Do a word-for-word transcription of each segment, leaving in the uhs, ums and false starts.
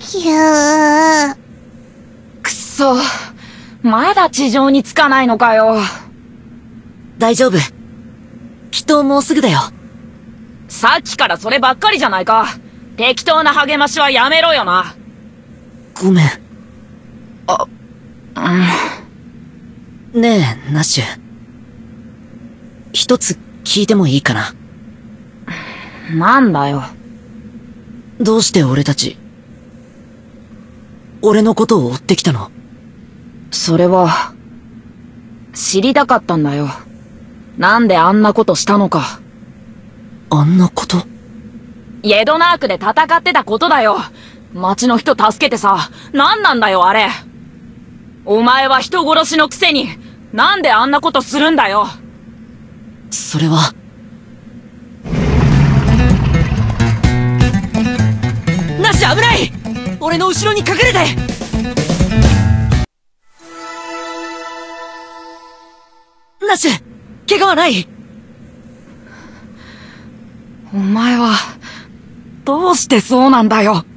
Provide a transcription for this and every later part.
ひゅー。 くそ、まだ地上に着かないのかよ。 大丈夫。きっともうすぐだよ。 さっきからそればっかりじゃないか。適当な励ましはやめろよな。 ごめん。 あ、 うん。ねえ、ナッシュ。一つ聞いてもいいかな。 なんだよ。 どうして俺たち、俺のことを追ってきたの？ それは、知りたかったんだよ。なんであんなことしたのか。 あんなこと？ イェドナークで戦ってたことだよ。町の人助けてさ、なんなんだよあれ。お前は人殺しのくせに、なんであんなことするんだよ。 それは。ナッシュ危ない！俺の後ろに隠れて！ナッシュ怪我はない？ お前は、どうしてそうなんだよ。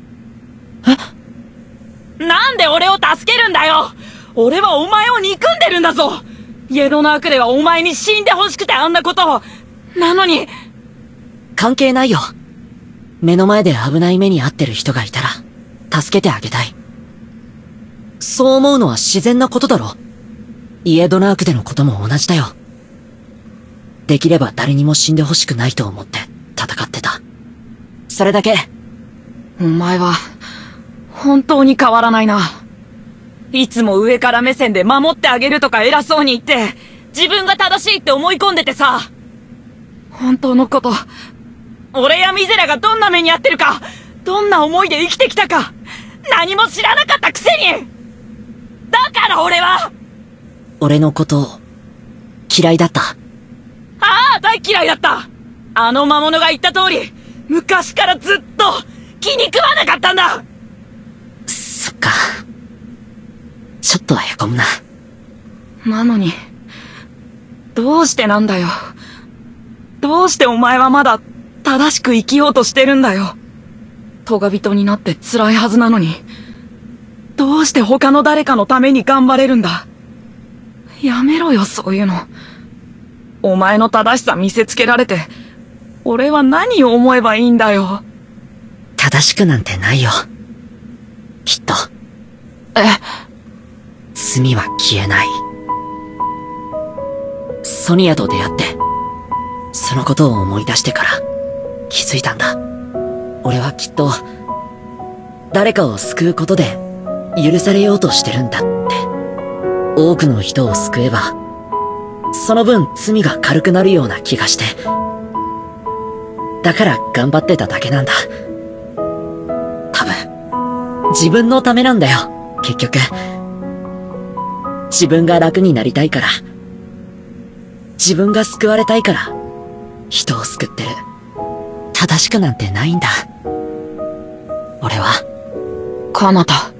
え？なんで俺を助けるんだよ！俺はお前を憎んでるんだぞ！イェドナークではお前に死んで欲しくてあんなことを。なのに。 関係ないよ。目の前で危ない目に遭ってる人がいたら、助けてあげたい。そう思うのは自然なことだろ。イェドナークでのことも同じだよ。できれば誰にも死んで欲しくないと思って戦ってた。それだけ。 お前は、本当に変わらないな。いつも上から目線で守ってあげるとか偉そうに言って、自分が正しいって思い込んでてさ。本当のこと、俺やミゼラがどんな目に遭ってるか、どんな思いで生きてきたか、何も知らなかったくせに。だから俺は。 俺のこと、嫌いだった。 ああ、大嫌いだった。あの魔物が言った通り、昔からずっと気に食わなかったんだ。 そっか。ちょっとへこむな。 なのに、どうしてなんだよ。どうしてお前はまだ正しく生きようとしてるんだよ。トガ人になって辛いはずなのに、どうして他の誰かのために頑張れるんだ。やめろよ、そういうの。お前の正しさ見せつけられて、俺は何を思えばいいんだよ。 正しくなんてないよ。きっと。 え？ 罪は消えない。ソニアと出会って、そのことを思い出してから気づいたんだ。俺はきっと、誰かを救うことで許されようとしてるんだって。多くの人を救えば、その分罪が軽くなるような気がして。だから頑張ってただけなんだ。多分、自分のためなんだよ、結局。自分が楽になりたいから。自分が救われたいから、人を救ってる。正しくなんてないんだ。俺は。 カナタ。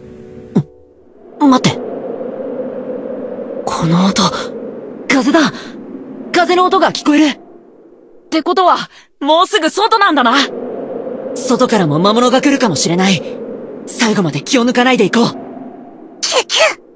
待って。この音、風だ。風の音が聞こえる。 ってことは、もうすぐ外なんだな。 外からも魔物が来るかもしれない。最後まで気を抜かないでいこう。 キュキュ。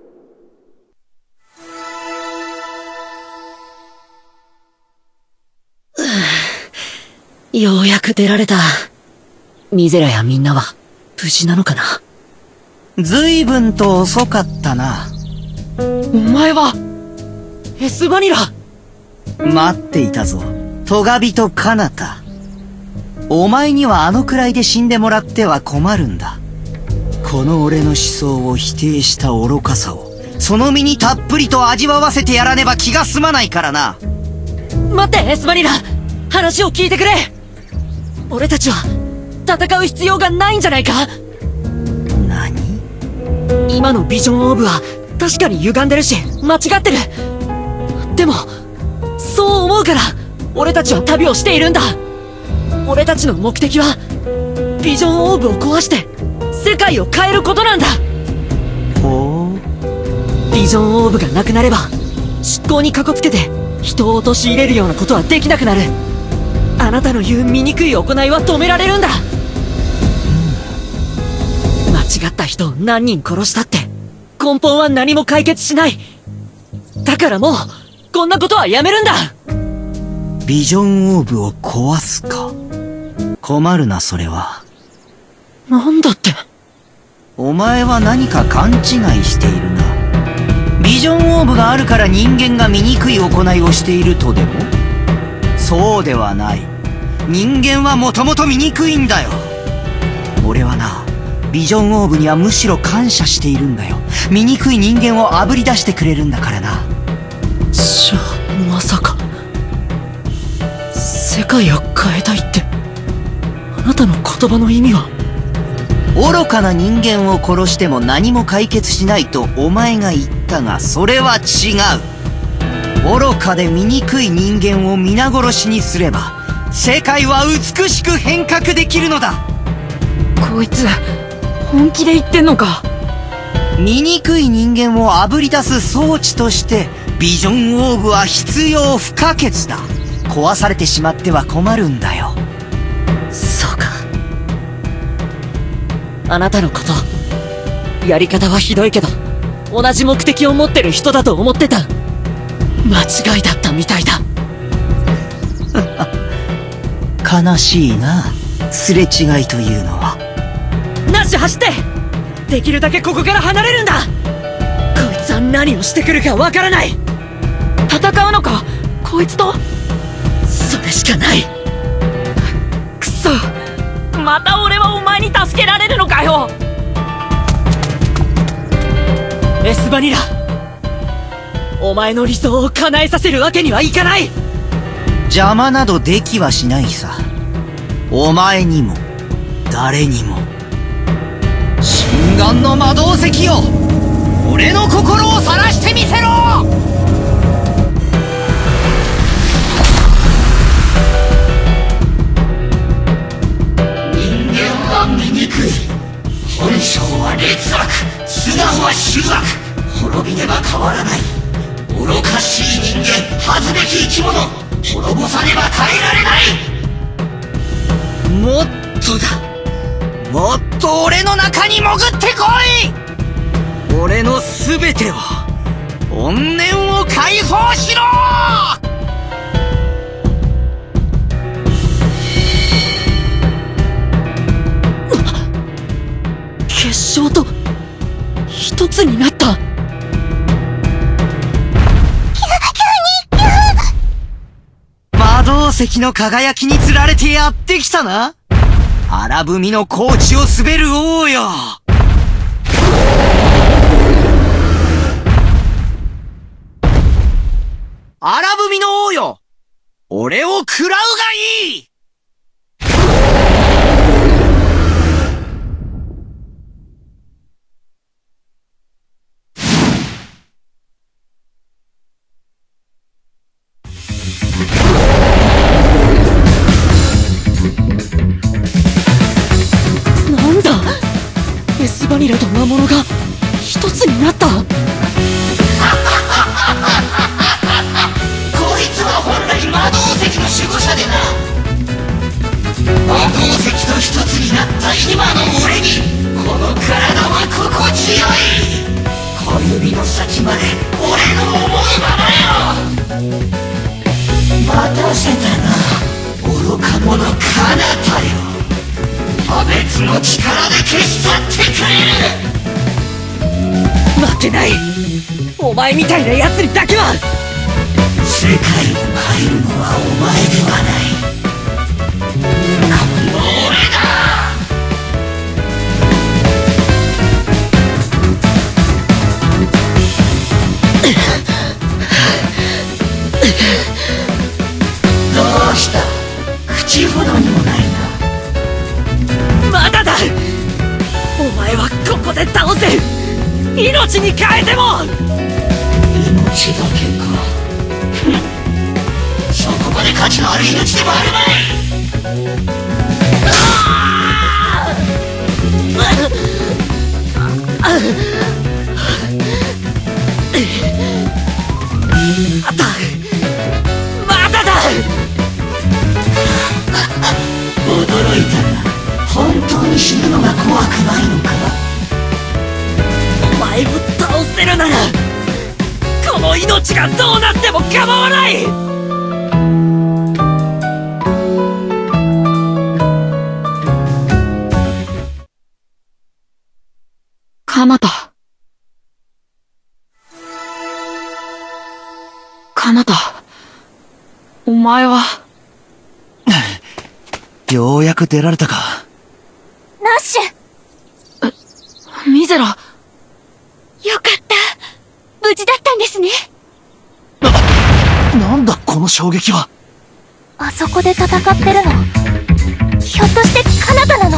ようやく出られた。ミゼラやみんなは無事なのかな。 随分と遅かったな。 お前はエスバニラ。 待っていたぞ、トガビトカナタ。お前にはあのくらいで死んでもらっては困るんだ。この俺の思想を否定した愚かさをその身にたっぷりと味わわせてやらねば気が済まないからな。 待ってエスバニラ、話を聞いてくれ。俺たちは戦う必要がないんじゃないか。 何？ 今のビジョンオーブは確かに歪んでるし間違ってる。でもそう思うから俺たちは旅をしているんだ。俺たちの目的はビジョンオーブを壊して世界を変えることなんだ。 ほう。 ビジョンオーブがなくなれば執行にかこつけて人を陥れるようなことはできなくなる。あなたの言う醜い行いは止められるんだ。ま違った人を何人殺したって根本は何も解決しない。だからもうこんなことはやめるんだ。 ビジョンオーブを壊すか。困るな、それは。 なんだって。 お前は何か勘違いしているな。ビジョンオーブがあるから人間が醜い行いをしているとでも？そうではない。人間はもともと醜いんだよ。俺はな、ビジョンオーブにはむしろ感謝しているんだよ。醜い人間をあぶり出してくれるんだからな。 じゃあまさか世界を変えたいってあなたの言葉の意味は？ 愚かな人間を殺しても何も解決しないとお前が言ったが、それは違う。愚かで醜い人間を皆殺しにすれば世界は美しく変革できるのだ。 こいつ本気で言ってんのか？ 醜い人間をあぶり出す装置としてビジョンオーブは必要不可欠だ。壊されてしまっては困るんだよ。 そうか。あなたのこと、やり方はひどいけど同じ目的を持ってる人だと思ってた。間違いだったみたいだ。 悲しいな、すれ違いというのは。 ナッシュ走って、できるだけここから離れるんだ。こいつは何をしてくるかわからない。 戦うのか、こいつと？ それしかない。 くそ、また俺はお前に助けられるのかよ。 エスバニラ、お前の理想を叶えさせるわけにはいかない。 邪魔などできはしないさ。お前にも誰にも。心眼の魔導石よ、俺の心を晒してみせろ。 人間は醜い、本性は劣悪、素顔は醜悪。滅びねば変わらない。愚かしい人間、恥ずべき生き物、滅ぼさねば変えられない。 もっとだ、もっと俺の中に潜ってこい。俺の全てを、怨念を解放しろ。 結晶と一つになった。 魔導石の輝きに釣られてやってきたな。荒踏の高地を滑る王よ。荒踏の王よ、俺を食らうがいい。 なんだ、エスバニラと魔物が一つになった。 こいつは本来魔導石の守護者でな。魔導石と一つになった今の俺にこの体は心地よい。小指の先まで俺の思うままよ。待たせたな、愚か者かなたよ。破滅の力で消し去ってくれる。 待ってない。お前みたいな奴にだけは。 世界を変えるのはお前ではない、今度俺だ。どうした、口ほどにもないな。 まだだ。お前はここで倒せる。命に変えても。 命だけか。そこまで価値のある命でもあるまい。 あった。まだだ。 驚いたな。本当に死ぬのが怖くないのか。 せるならこの命がどうなっても構わない。 かなた。かなた。お前は。 ようやく出られたか。 ナッシュ。 ミゼラ。 よかった。無事だったんですね。 な、なんだこの衝撃は。 あそこで戦ってるの、ひょっとしてカナタなの？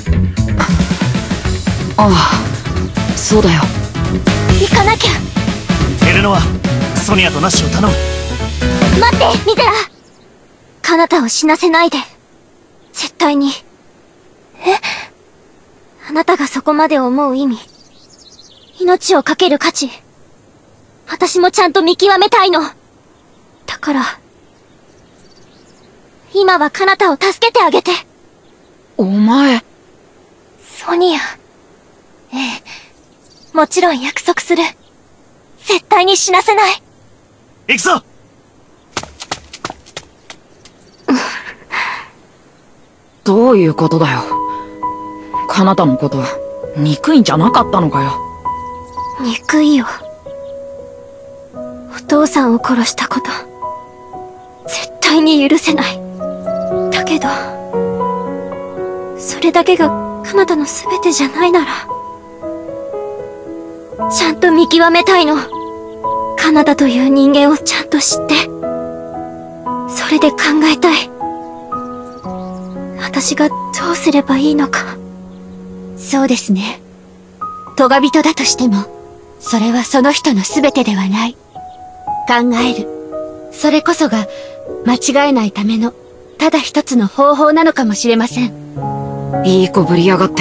ああ、そうだよ。 行かなきゃ。 エレノア、ソニアとナッシュを頼む。 待って、ミゼラ。カナタを死なせないで。絶対に。え？あなたがそこまで思う意味、命を懸ける価値、私もちゃんと見極めたいの。だから、今はカナタを助けてあげて。 お前。 ソニア。ええ。もちろん約束する。絶対に死なせない。 行くぞ。 どういうことだよ。カナタのこと、憎いんじゃなかったのかよ。 憎いよ。お父さんを殺したこと、絶対に許せない。だけど、それだけがカナタの全てじゃないなら、ちゃんと見極めたいの。カナタという人間をちゃんと知って、それで考えたい。私がどうすればいいのか。そうですね。トガ人だとしても、それはその人の全てではない。考える。それこそが、間違えないための、ただ一つの方法なのかもしれません。 いい子ぶりやがって。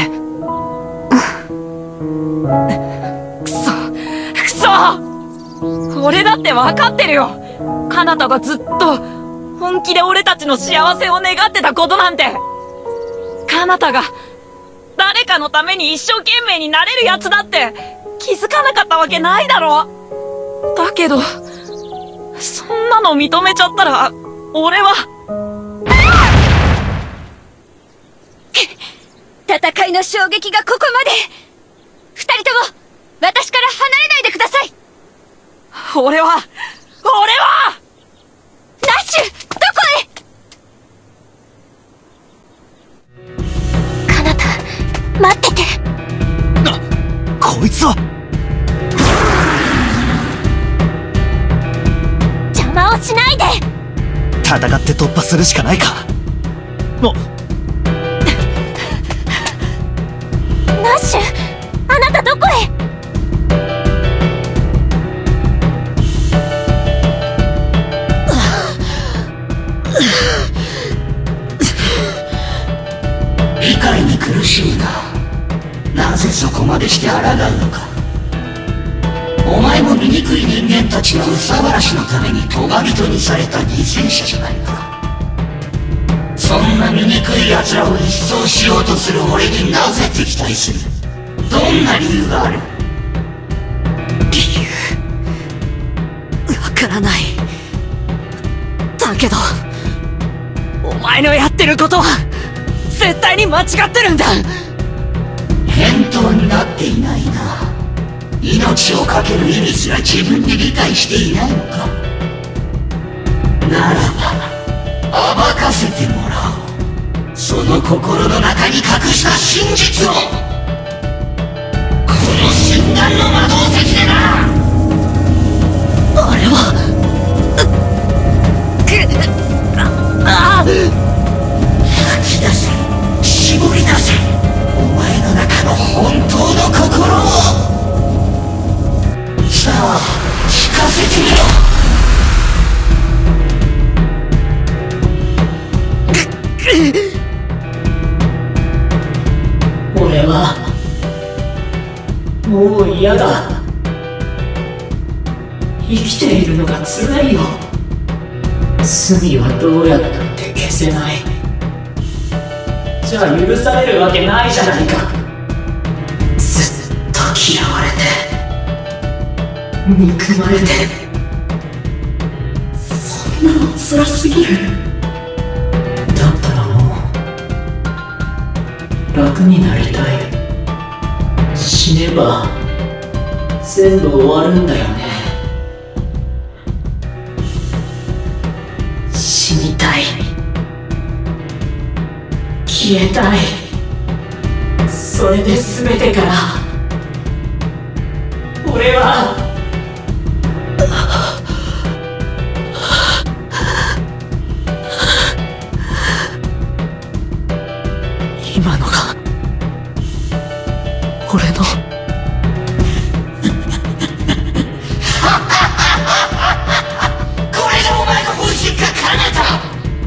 くそ、くそ！俺だって分かってるよ。カナタがずっと、本気で俺たちの幸せを願ってたことなんて。カナタが、誰かのために一生懸命になれるやつだって気づかなかったわけないだろ。だけど、そんなの認めちゃったら、俺は。 戦いの衝撃がここまで。二人とも、私から離れないでください。 俺は、俺はナッシュ、どこへ？カナタ、待ってて。 な、こいつは。 邪魔をしないで。 戦って突破するしかないか。お、 ナッシュ、あなたどこへ？ 理解に苦しいが、なぜそこまでして抗うのか。お前も醜い人間たちの憂さ晴らしのためにトガ人にされた犠牲者じゃないか。そんな醜い奴らを一掃しようとする俺になぜ敵対する？どんな理由がある？ 理由、わからない。だけど、お前のやってることは絶対に間違ってるんだ。 返答になっていないな。命を懸ける意味すら自分で理解していないのか。ならば暴かせてもらおう。その心の中に隠した真実を。この心眼の魔導石でな。 あれはああ、 吐き出せ、絞り出せ、お前の中の本当の心を。さあ、聞かせてみろ。 俺はもう嫌だ。生きているのが辛いよ。罪はどうやったって消せない。じゃあ許されるわけないじゃないか。ずっと嫌われて憎まれて、そんなの辛すぎる。だったらもう楽になりたい。死ねば全部終わるんだよね。死にたい、消えたい。それで全てから俺は今のが俺のこれがお前の本心か、カナタ。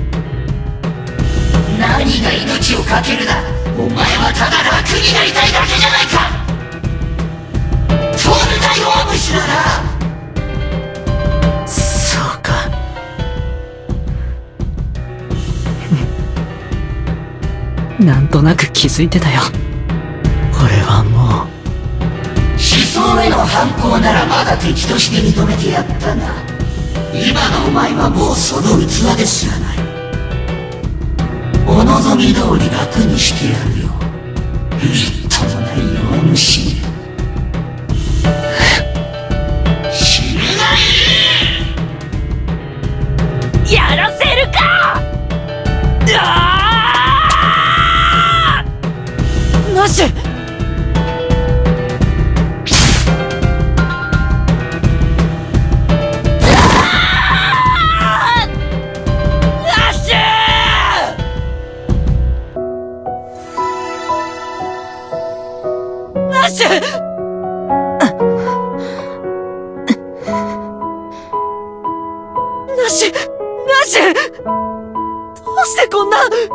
何が命をかけるだ。お前はただ楽になりたいだけじゃないか。そんな弱虫なら。 そうか。なんとなく気づいてたよ。俺はもう思想への反抗ならまだ敵として認めてやったが、今のお前はもうその器ですらない。お望み通り楽にしてやるよ、みっともない弱虫。死ぬがいい。 やらせるか。あーナッシュ。ナッシュ。ナッシュ、ナッシュ、どうしてこんな。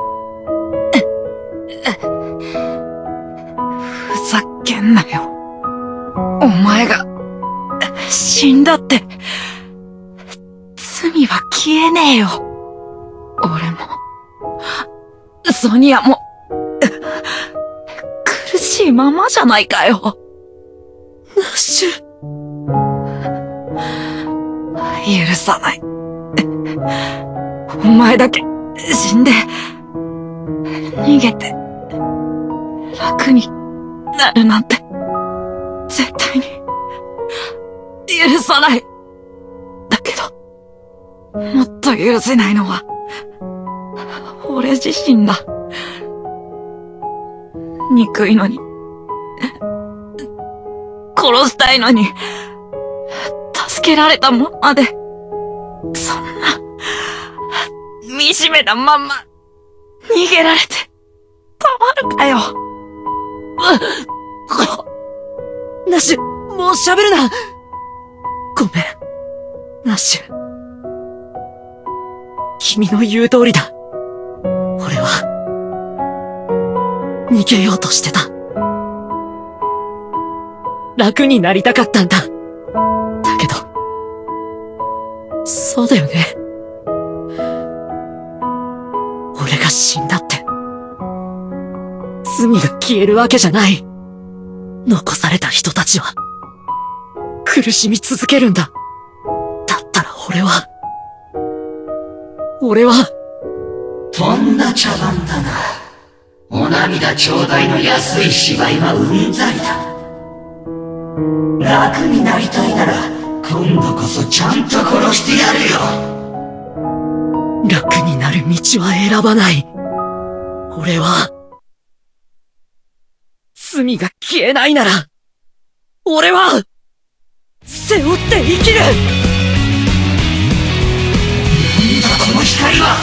ふざけんなよ。お前が死んだって罪は消えねえよ。俺もソニアも苦しいままじゃないかよ。 ナッシュ。 許さない。お前だけ死んで逃げて楽になるなんて絶対に許さない。だけどもっと許せないのは俺自身だ。憎いのに殺したいのに助けられたままで、そんな惨めなまんま逃げられてたまるかよ。 ナッシュ、もう喋るな。ごめん、ナッシュ。君の言う通りだ。俺は逃げようとしてた。楽になりたかったんだ。だけど、そうだよね。俺が死んだって罪が消えるわけじゃない。残された人たちは苦しみ続けるんだ。だったら俺は俺はとんだ茶番だな。お涙ちょうだいの安い芝居はうんざりだ。楽になりたいなら今度こそちゃんと殺してやるよ。 楽になる道は選ばない。俺は罪が消えないなら俺は背負って生きる。 なんだこの光は。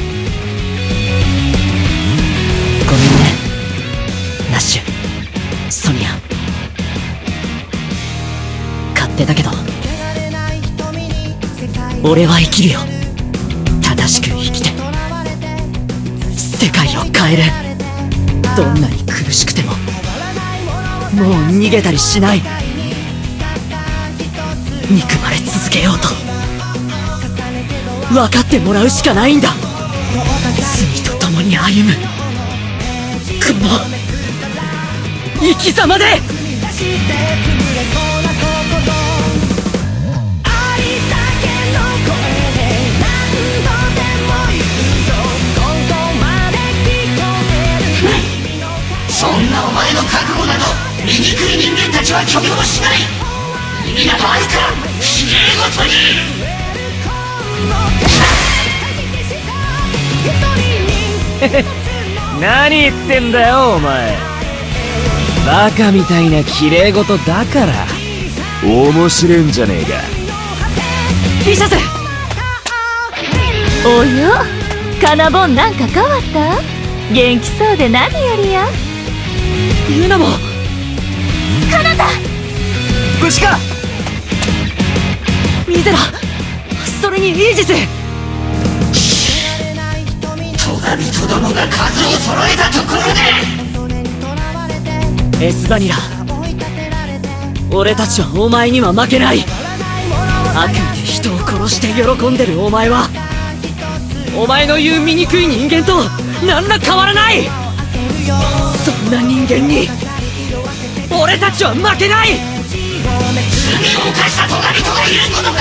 ごめんね、ナッシュ、ソニア。勝手だけど俺は生きるよ。正しく生きて世界を変える。どんなに苦しくてももう逃げたりしない。憎まれ続けようと分かってもらうしかないんだ。罪と共に歩むこの生き様で。 ちは許容しない。意味などあるか、きれいごとに。 何言ってんだよお前。バカみたいな綺麗事だから面白いんじゃねえか。 ピシャス。 およ、カナボンなんか変わった？元気そうで何よりや。 ユナも。 カナタ。 ブシカ。 ミゼラ。それにイージス。 トガビト殿が数を揃えたところで。 エスバニラ、俺たちはお前には負けない。悪意で人を殺して喜んでるお前は、お前の言う醜い人間と何ら変わらない。そんな人間に俺たちは負けない。 罪を犯したトガビトがいること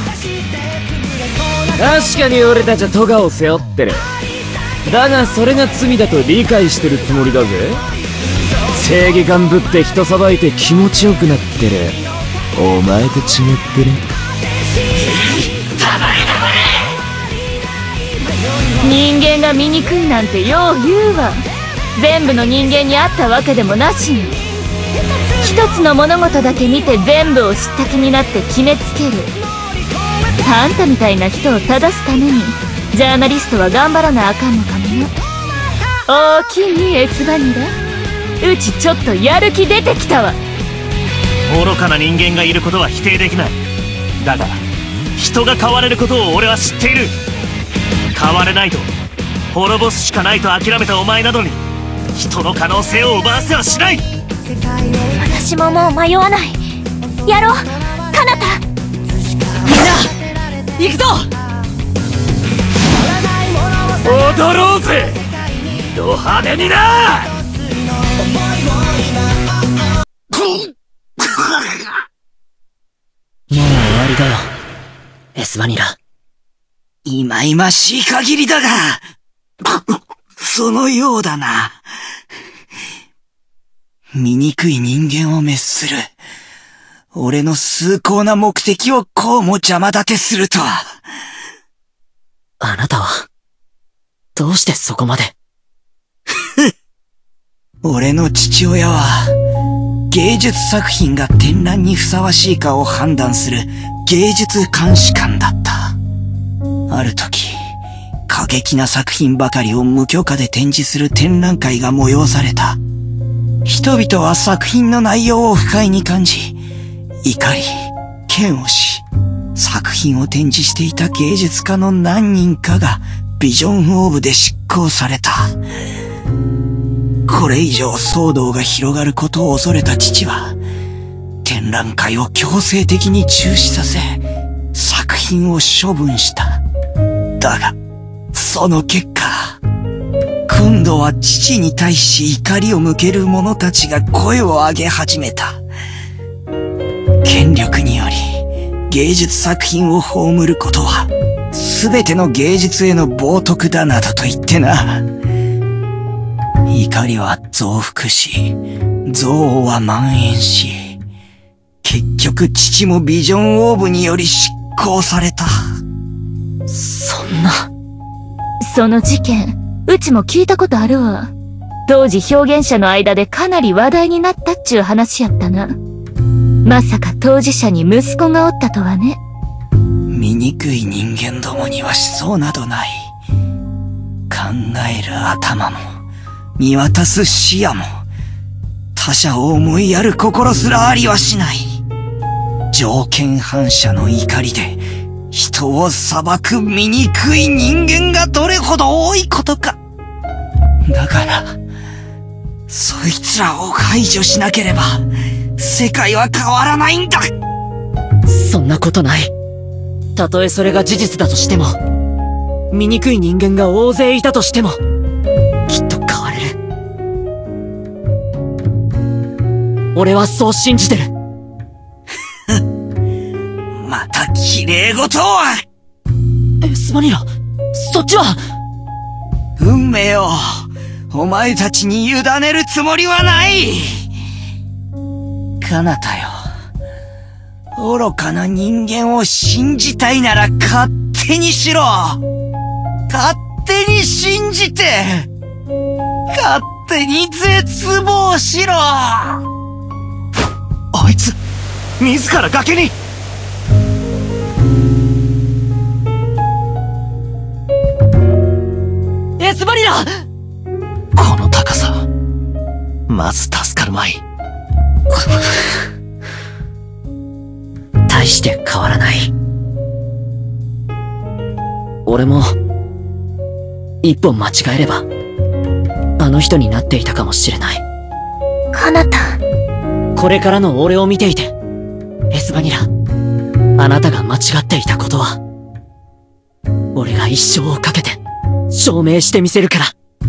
か。 確かに俺たちはトガを背負ってる。だがそれが罪だと理解してるつもりだぜ。正義感ぶって人さばいて気持ちよくなってるお前と違ってね。 人間が醜いなんてよう言うわ。全部の人間にあったわけでもなしに、一つの物事だけ見て全部を知った気になって決めつける。あんたみたいな人を正すためにジャーナリストは頑張らなあかんのかもな。おおきにエスバニラ、うちちょっとやる気出てきたわ。 愚かな人間がいることは否定できない。だが人が変われることを俺は知っている。変われないと滅ぼすしかないと諦めたお前などに人の可能性を奪わせはしない。 私ももう迷わない。やろう、カナタ。 みんな行くぞ。 踊ろうぜド派手にな。 もう終わりだよエスバニラ。 いまいましい限りだが、そのようだな。醜い人間を滅する。俺の崇高な目的をこうも邪魔立てするとは。 あなたは、どうしてそこまで。 俺の父親は、芸術作品が展覧にふさわしいかを判断する芸術監視官だった。ある時、過激な作品ばかりを無許可で展示する展覧会が催された。人々は作品の内容を不快に感じ、怒り、嫌悪し、作品を展示していた芸術家の何人かがビジョンオーブで執行された。これ以上騒動が広がることを恐れた父は、展覧会を強制的に中止させ、作品を処分した。だが、その結果、今度は父に対し怒りを向ける者たちが声を上げ始めた。権力により芸術作品を葬ることは、すべての芸術への冒涜だなどと言ってな。怒りは増幅し、憎悪は蔓延し、結局父もビジョンオーブにより執行された。 そんな。 その事件、うちも聞いたことあるわ。当時表現者の間でかなり話題になったっちゅう話やったな。まさか当事者に息子がおったとはね。 醜い人間どもには思想などない。考える頭も、見渡す視野も、他者を思いやる心すらありはしない。条件反射の怒りで、人を裁く醜い人間がどれほど多いことか。だから、そいつらを排除しなければ、世界は変わらないんだ。 そんなことない。たとえそれが事実だとしても、醜い人間が大勢いたとしても、きっと変われる。俺はそう信じてる。 また綺麗事は。 エスバニラ、そっちは。 運命をお前たちに委ねるつもりはない。 彼方よ。愚かな人間を信じたいなら勝手にしろ。勝手に信じて、勝手に絶望しろ。 あいつ、自ら崖に。 エスバリラ！ この高さ、まず助かるまい。 大して変わらない。俺も、一歩間違えれば、あの人になっていたかもしれない。 彼方。 これからの俺を見ていて、エスバニラ、あなたが間違っていたことは、俺が一生をかけて、証明してみせるから。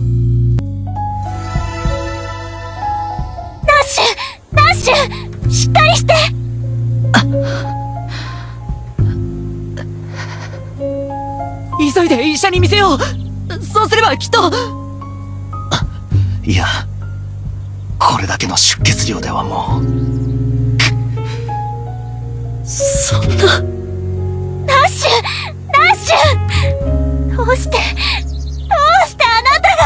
ナッシュナッシュしっかりして。 急いで医者に見せよう。そうすればきっと。 いや、これだけの出血量ではもう。 そんな。 ナッシュナッシュどうして、どうしてあなたが。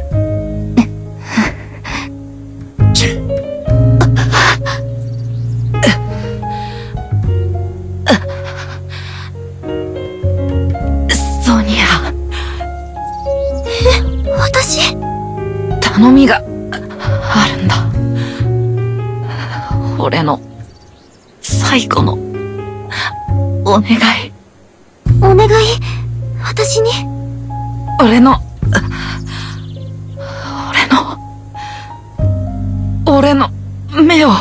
ソニア。 え、私？ 頼みがあるんだ。俺の最後のお願い。 お願い？私に？ 俺の俺の俺の目を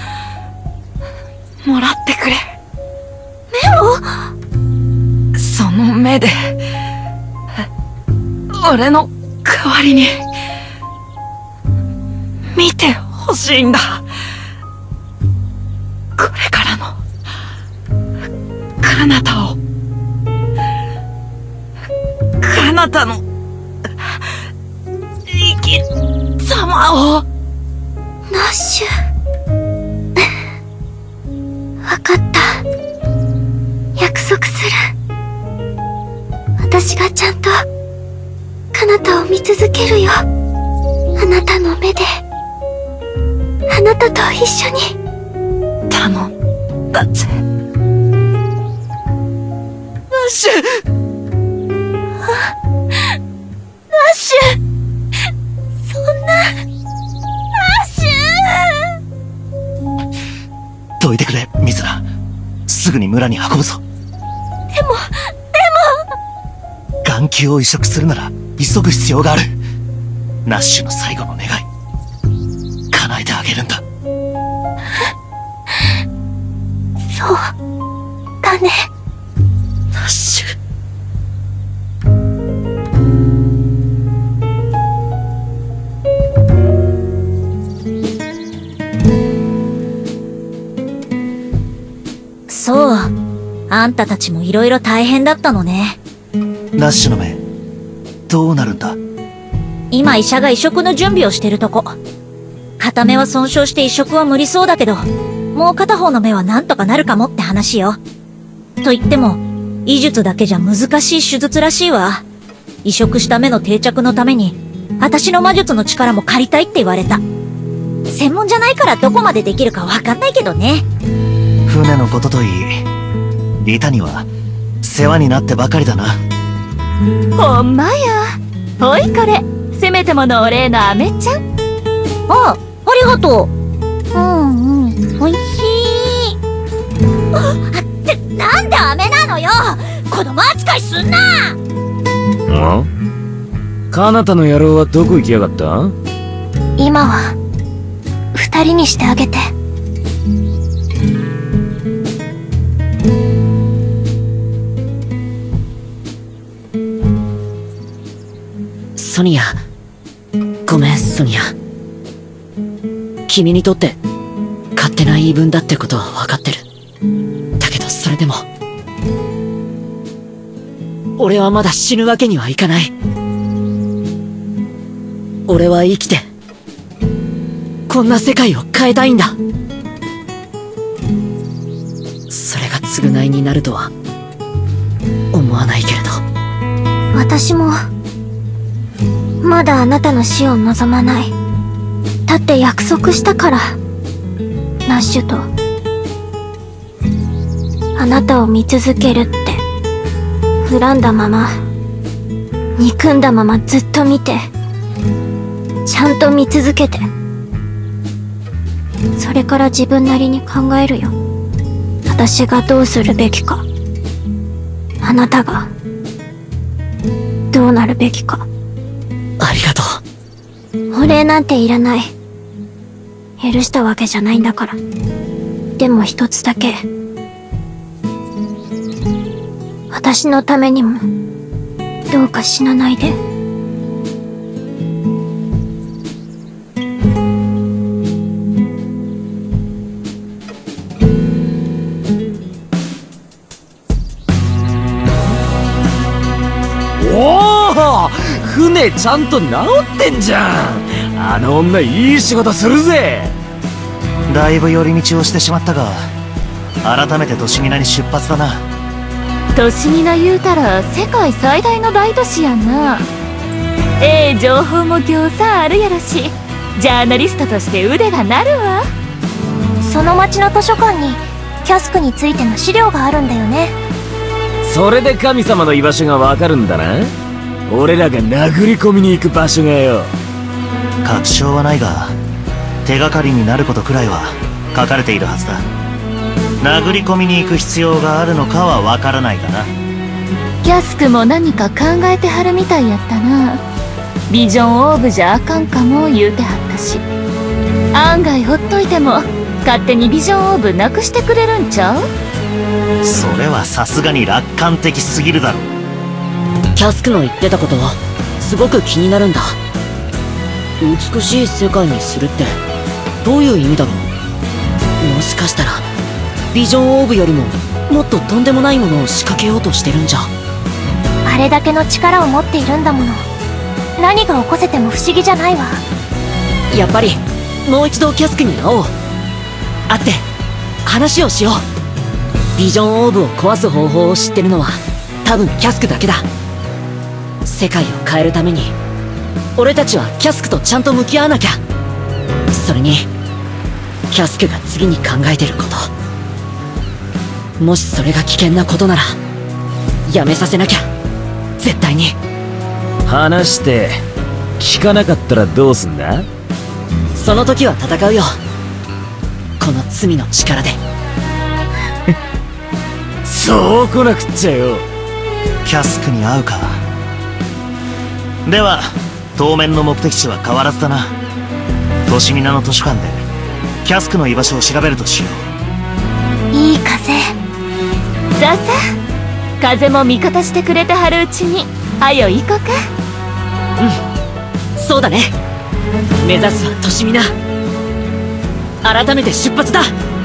もらってくれ。 目を？ その目で俺の代わりに見てほしいんだ。これからの彼方を、彼方の生き様を。 ナッシュ。わかった。約束する。私がちゃんと彼方を見続けるよ。あなたの目で、あなたと一緒に。 頼んだぜ。 ナッシュ！ ナッシュ！そんな、ナッシュ！ どいてくれ、ミズラ。すぐに村に運ぶぞ。 でも、 眼球を移植するなら急ぐ必要がある。ナッシュの最後の願い、叶えてあげるんだ。 そうだね。 ナッシュ。 そう。あんたたちも色々大変だったのね。 ナッシュの目、どうなるんだ？ 今医者が移植の準備をしてるとこ。片目は損傷して移植は無理そうだけど、もう片方の目はなんとかなるかもって話よ。と言っても、医術だけじゃ難しい手術らしいわ。移植した目の定着のために、私の魔術の力も借りたいって言われた。専門じゃないからどこまでできるかわかんないけどね。 船のことといい、リタには世話になってばかりだな。 ほんまや。ほいこれ、せめてものお礼のアメちゃん。あ、ありがとう。うんうん、おいしい。あ、って、なんでアメなのよ。子供扱いすんな。 ん？彼方の野郎はどこ行きやがった？ 今は、二人にしてあげて。 ソニア。ごめん、ソニア。君にとって、勝手な言い分だってことは分かってる。だけどそれでも、俺はまだ死ぬわけにはいかない。俺は生きて、こんな世界を変えたいんだ。 償いになるとは思わないけれど。 私もまだあなたの死を望まない。だって約束したから。ナッシュとあなたを見続けるって。恨んだまま、憎んだままずっと見て、ちゃんと見続けて、それから自分なりに考えるよ。私がどうするべきか、あなたがどうなるべきか。 ありがとう。お礼なんていらない。許したわけじゃないんだから。でも一つだけ、私のためにもどうか死なないで。 おお、船ちゃんと直ってんじゃん。あの女いい仕事するぜ。 だいぶ寄り道をしてしまったが、改めて都市ミナに出発だな。 都市ミナ言うたら世界最大の大都市やんな。ええ情報もぎょうさんあるやろし、ジャーナリストとして腕が鳴るわ。 その町の図書館にキャスクについての資料があるんだよね。 それで神様の居場所がわかるんだな。俺らが殴り込みに行く場所がよ。 確証はないが、手がかりになることくらいは書かれているはずだ。殴り込みに行く必要があるのかはわからないがな。 キャスクも何か考えてはるみたいやったな。ビジョンオーブじゃあかんかも言うてはったし、案外ほっといても勝手にビジョンオーブなくしてくれるんちゃう？ それはさすがに楽観的すぎるだろ。 キャスクの言ってたことすごく気になるんだ。美しい世界にするってどういう意味だろう。もしかしたらビジョンオーブよりももっととんでもないものを仕掛けようとしてるんじゃ。 あれだけの力を持っているんだもの。何が起こせても不思議じゃないわ。 やっぱりもう一度キャスクに会おう。会って話をしよう。ビジョンオーブを壊す方法を知ってるのは多分キャスクだけだ。世界を変えるために俺たちはキャスクとちゃんと向き合わなきゃ。それにキャスクが次に考えてること、もしそれが危険なことならやめさせなきゃ。絶対に。 話して聞かなかったらどうすんだ？ その時は戦うよ、この罪の力で。 そう来なくっちゃよ。 キャスクに会うか。では当面の目的地は変わらずだな。都市ミナの図書館でキャスクの居場所を調べるとしよう。いい風。 さあさあ、風も味方してくれてはるうちにはよ行こうか。 うん、そうだね。目指すは都市ミナ。改めて出発だ。